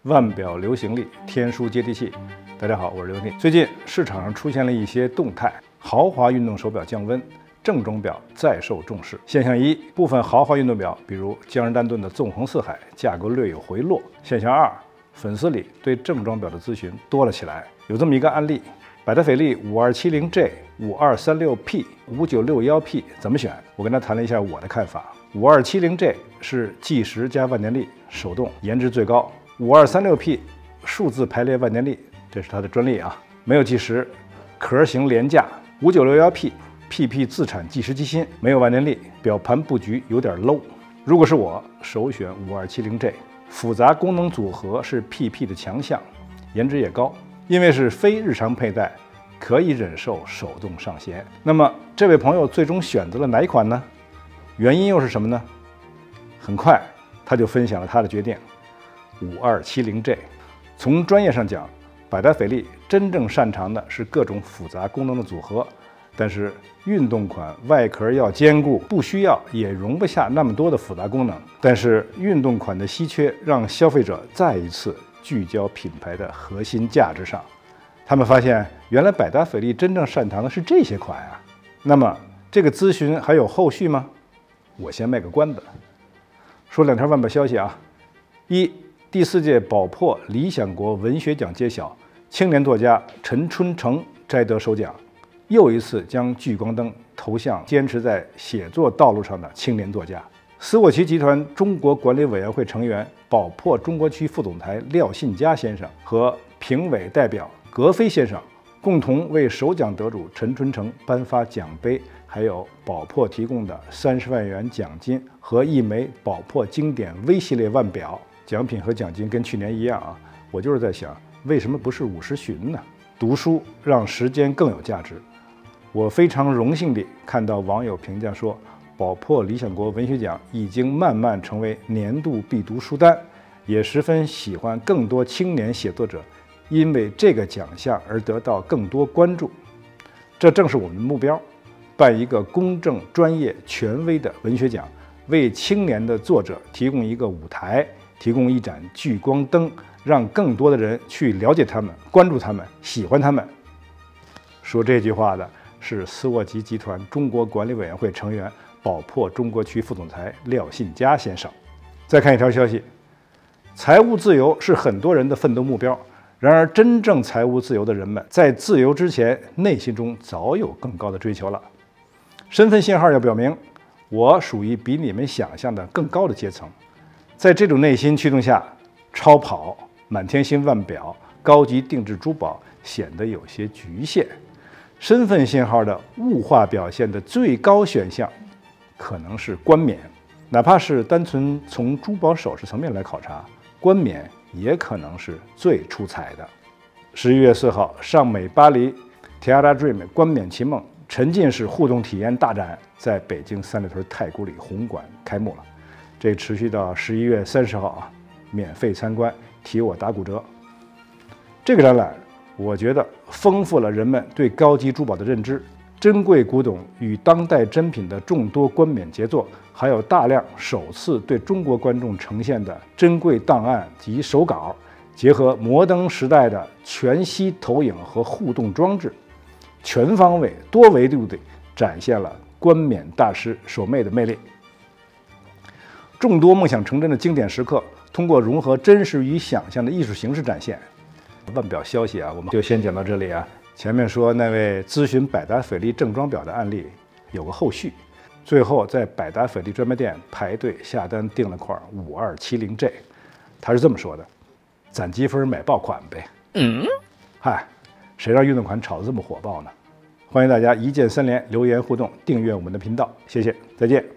腕表流行力，天书接地气。大家好，我是刘宁。最近市场上出现了一些动态，豪华运动手表降温，正装表再受重视。现象一，部分豪华运动表，比如江诗丹顿的纵横四海，价格略有回落。现象二，粉丝里对正装表的咨询多了起来。有这么一个案例，百达翡丽 5270J、5236P、5961P 怎么选？我跟他谈了一下我的看法。5270J 是计时加万年历，手动，颜值最高。5236P 数字排列万年历，这是它的专利啊，没有计时，壳型廉价。5961P 自产计时机芯，没有万年历，表盘布局有点 low。如果是我，首选 5270J， 复杂功能组合是 PP 的强项，颜值也高，因为是非日常佩戴，可以忍受手动上弦。那么这位朋友最终选择了哪一款呢？原因又是什么呢？很快他就分享了他的决定。5270J， 从专业上讲，百达翡丽真正擅长的是各种复杂功能的组合，但是运动款外壳要坚固，不需要也容不下那么多的复杂功能。但是运动款的稀缺，让消费者再一次聚焦品牌的核心价值上。他们发现，原来百达翡丽真正擅长的是这些款啊。那么这个咨询还有后续吗？我先卖个关子，说两条腕表消息啊。一，第4届宝珀理想国文学奖揭晓，青年作家陈春成摘得首奖，又一次将聚光灯投向坚持在写作道路上的青年作家。斯沃琪集团中国管理委员会成员、宝珀中国区副总裁廖信佳先生和评委代表格飞先生共同为首奖得主陈春成颁发奖杯，还有宝珀提供的30万元奖金和一枚宝珀经典 V 系列腕表。奖品和奖金跟去年一样啊，我就是在想，为什么不是50旬呢？读书让时间更有价值。我非常荣幸地看到网友评价说，宝珀理想国文学奖已经慢慢成为年度必读书单，也十分喜欢更多青年写作者因为这个奖项而得到更多关注。这正是我们的目标，办一个公正、专业、权威的文学奖，为青年的作者提供一个舞台，提供一盏聚光灯，让更多的人去了解他们、关注他们、喜欢他们。说这句话的是斯沃琪集团中国管理委员会成员、宝珀中国区副总裁廖信佳先生。再看一条消息，财务自由是很多人的奋斗目标，然而真正财务自由的人们，在自由之前，内心中早有更高的追求了。身份信号要表明，我属于比你们想象的更高的阶层。在这种内心驱动下，超跑、满天星腕表、高级定制珠宝显得有些局限。身份信号的物化表现的最高选项，可能是冠冕。哪怕是单纯从珠宝首饰层面来考察，冠冕也可能是最出彩的。11月4号，上美巴黎 Tiara Dream 冠冕奇梦沉浸式互动体验大展在北京三里屯太古里红馆开幕了。这持续到11月30号啊，免费参观，提我打骨折。这个展览，我觉得丰富了人们对高级珠宝的认知，珍贵古董与当代珍品的众多冠冕杰作，还有大量首次对中国观众呈现的珍贵档案及手稿，结合摩登时代的全息投影和互动装置，全方位、多维度地展现了冠冕大师手魅的魅力。众多梦想成真的经典时刻，通过融合真实与想象的艺术形式展现。腕表消息啊，我们就先讲到这里啊。前面说那位咨询百达翡丽正装表的案例有个后续，最后在百达翡丽专卖店排队下单订了块 5270J， 他是这么说的：攒积分买爆款呗。嗨，谁让运动款炒得这么火爆呢？欢迎大家一键3连留言互动，订阅我们的频道，谢谢，再见。